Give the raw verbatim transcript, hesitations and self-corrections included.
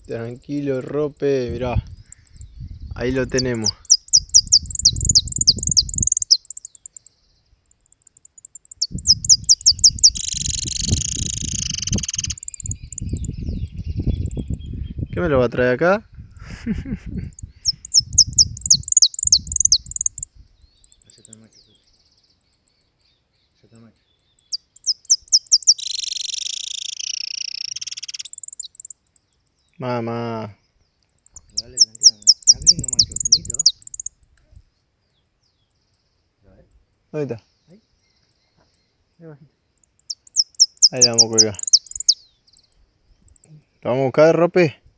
Tranquilo, Rope, mirá. Ahí lo tenemos. ¿Qué me lo va a traer acá? Mamá. Dale, tranquila, ¿no? Mira qué lindo macho, finito. A ver. ¿Dónde está? Ahí. Ahí bajito. Ahí la vamos a colgar. ¿Lo vamos a buscar, Rope?